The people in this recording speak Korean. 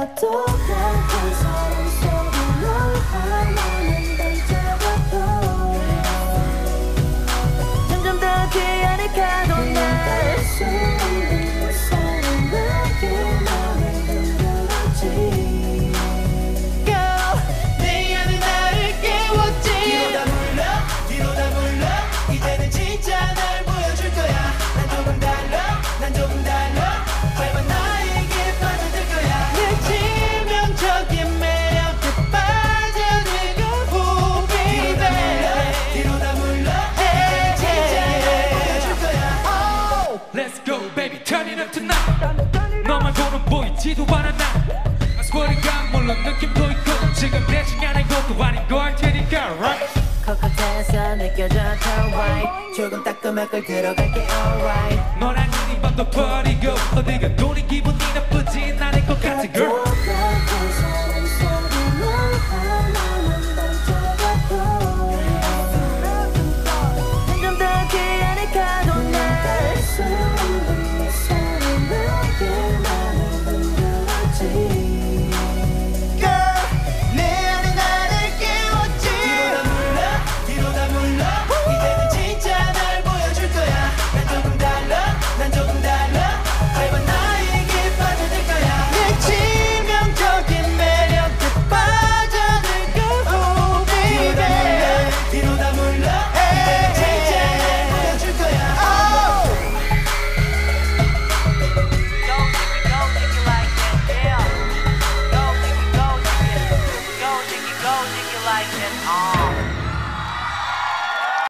가도 한 사람 속에 널 하나는 던져봐도 점점 더 그 안에 가도 날 수 없는 사람에게 맘을 흔들었지 내 안에 나를 깨웠지 뒤로 다 물러 이제는 진짜 날 보여줄 거야 난 조금 달라 밟아 나에게 빠져들 거야 내 치명적인 매력에 빠져들고 baby 뒤로 다 물러 이제는 진짜 날 보여줄 거야 Let's go baby turn it up tonight 너만고는 보이지도 않아 나 I swear to God 물론 느낌도 있고 지금 내 시간에 것도 아닌 걸 테니까 right 코끝에서 느껴져 turn right 조금 따끔하게 들어갈게 alright 너랑 이 밤도 버리고 어디가 돈이 기분이 나쁘진 않을 것 같아 girl